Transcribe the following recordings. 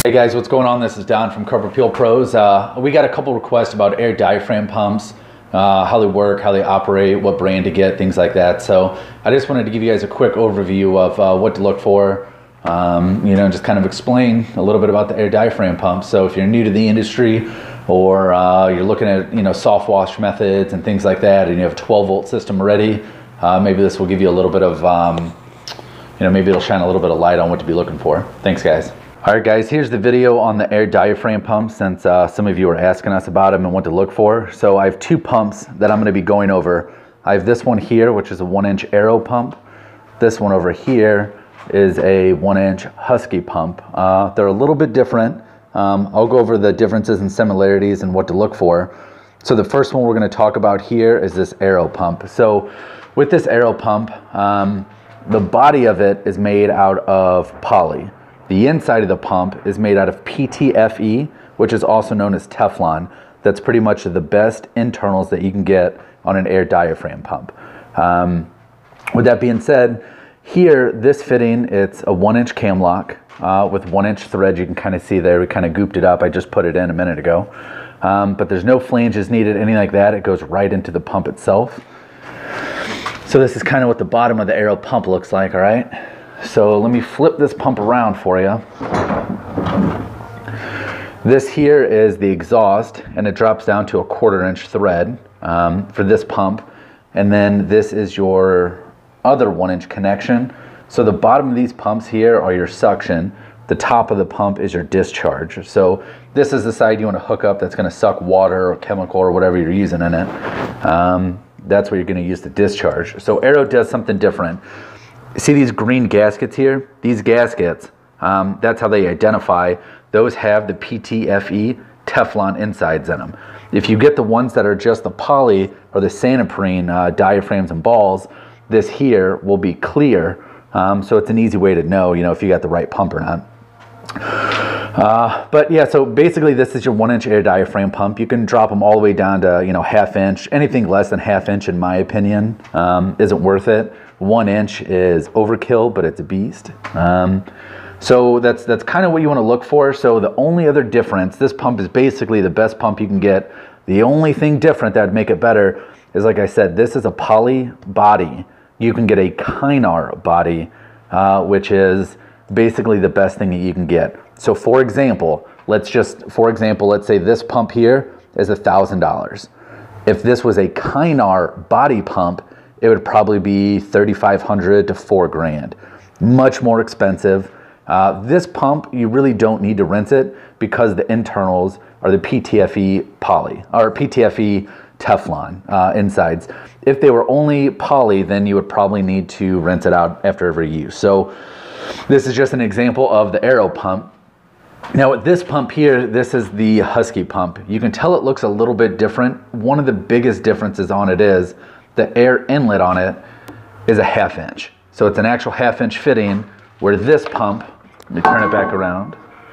Hey guys, what's going on? This is Don from Carpet Peel Pros. We got a couple requests about air diaphragm pumps, how they work, how they operate, what brand to get, things like that. So I just wanted to give you guys a quick overview of what to look for, just kind of explain a little bit about the air diaphragm pump. So if you're new to the industry or you're looking at soft wash methods and things like that, and you have a 12-volt system already, maybe this will give you a little bit of, maybe it'll shine a little bit of light on what to be looking for. Thanks guys. All right guys, here's the video on the air diaphragm pump since some of you were asking us about them and what to look for. So I have two pumps that I'm going to be going over. I have this one here, which is a 1-inch Aero pump. This one over here is a 1-inch Husky pump. They're a little bit different. I'll go over the differences and similarities and what to look for. So the first one we're going to talk about here is this Aero pump. So with this Aero pump, the body of it is made out of poly. The inside of the pump is made out of PTFE, which is also known as Teflon. That's pretty much the best internals that you can get on an air diaphragm pump. With that being said, here, this fitting, it's a 1-inch cam lock with 1-inch thread. You can kind of see there, we kind of gooped it up. I just put it in a minute ago. But there's no flanges needed, anything like that. It goes right into the pump itself. So this is kind of what the bottom of the Aero pump looks like, all right? So let me flip this pump around for you. This here is the exhaust, and it drops down to a 1/4-inch thread for this pump. And then this is your other 1-inch connection. So the bottom of these pumps here are your suction. The top of the pump is your discharge. So this is the side you want to hook up that's going to suck water or chemical or whatever you're using in it. That's where you're going to use the discharge. So Aero does something different. See these green gaskets here? These gaskets, that's how they identify. Those have the PTFE Teflon insides in them. If you get the ones that are just the poly or the Sanaprene diaphragms and balls, this here will be clear. So it's an easy way to know, if you got the right pump or not. But yeah, so basically this is your 1-inch air diaphragm pump. You can drop them all the way down to, 1/2 inch. Anything less than 1/2 inch, in my opinion, isn't worth it. 1 inch is overkill, but it's a beast. So that's kind of what you want to look for. So the only other difference, this pump is basically the best pump you can get. The only thing different that would make it better is, like I said, this is a poly body. You can get a Kynar body, which is basically the best thing that you can get. So for example, let's say this pump here is $1,000. If this was a Kynar body pump, it would probably be $3,500 to $4,000. Much more expensive. This pump, you really don't need to rinse it because the internals are the PTFE poly, or PTFE Teflon insides. If they were only poly, then you would probably need to rinse it out after every use. So this is just an example of the Aero pump. Now with this pump here, this is the Husky pump. You can tell it looks a little bit different. One of the biggest differences on it is the air inlet on it is a 1/2 inch. So it's an actual 1/2 inch fitting, where this pump, let me turn it back around,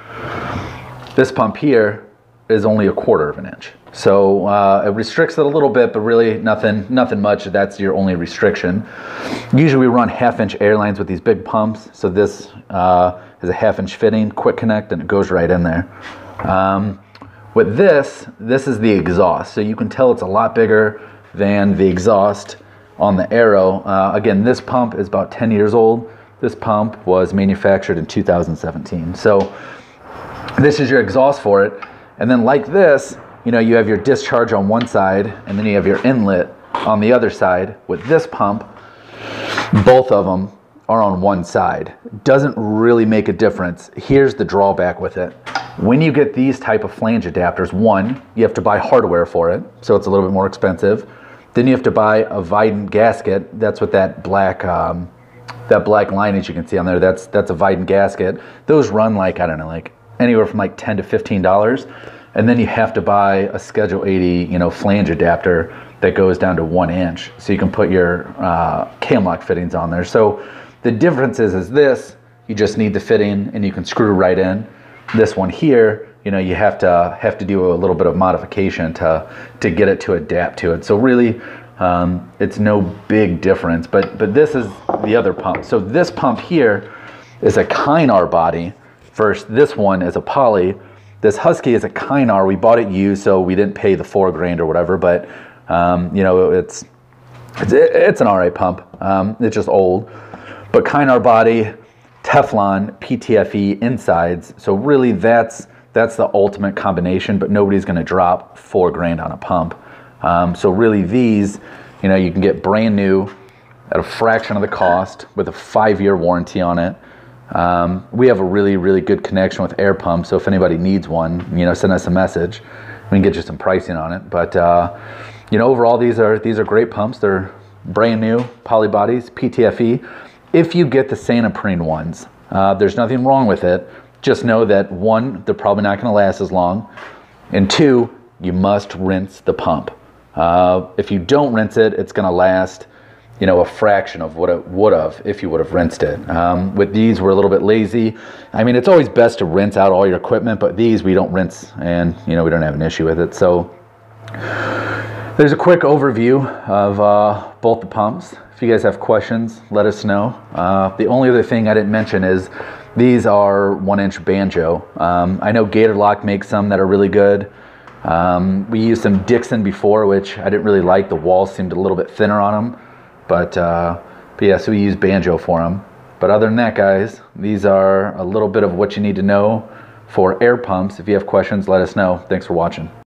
this pump here is only a 1/4 of an inch. So it restricts it a little bit, but really nothing much. That's your only restriction. Usually we run 1/2 inch air lines with these big pumps. So this is a 1/2 inch fitting, quick connect, and it goes right in there. With this is the exhaust. So you can tell it's a lot bigger than the exhaust on the Aero. Again, this pump is about 10 years old. This pump was manufactured in 2017. So this is your exhaust for it. And then like this, you have your discharge on one side, and then you have your inlet on the other side. With this pump, both of them are on one side. Doesn't really make a difference. Here's the drawback with it. When you get these type of flange adapters, one, you have to buy hardware for it, so it's a little bit more expensive. Then you have to buy a Vidant gasket. That's what that black lineage you can see on there, that's a Vidant gasket. Those run like, I don't know, like anywhere from like $10 to $15. And then you have to buy a Schedule 80, flange adapter that goes down to 1 inch. So you can put your cam lock fittings on there. So the difference is this, you just need the fitting and you can screw right in. This one here, you have to do a little bit of modification to get it to adapt to it. So really, it's no big difference. But this is the other pump. So this pump here is a Kynar body. Versus this one is a poly. This Husky is a Kynar. We bought it used, so we didn't pay the $4 grand or whatever, but you know, it's an all right pump. It's just old, but Kynar body, Teflon, PTFE insides. So really that's the ultimate combination, but nobody's going to drop $4 grand on a pump. So really these, you know, you can get brand new at a fraction of the cost with a 5-year warranty on it. We have a really good connection with Aero Pump, so if anybody needs one, you know, send us a message. We can get you some pricing on it. But you know, overall these are great pumps. They're brand new, poly bodies, PTFE. If you get the Santoprene ones, there's nothing wrong with it. Just know that 1, they're probably not going to last as long, and 2, you must rinse the pump. If you don't rinse it, it's going to last, you know, a fraction of what it would have if you would have rinsed it. With these, we're a little bit lazy. I mean, it's always best to rinse out all your equipment, but these we don't rinse, and you know, we don't have an issue with it. So there's a quick overview of both the pumps. If you guys have questions, let us know. The only other thing I didn't mention is these are 1-inch banjo. I know Gatorlock makes some that are really good. We used some Dixon before, which I didn't really like. The walls seemed a little bit thinner on them. But yeah, so we use banjo for them. But other than that, guys, these are a little bit of what you need to know for air pumps. If you have questions, let us know. Thanks for watching.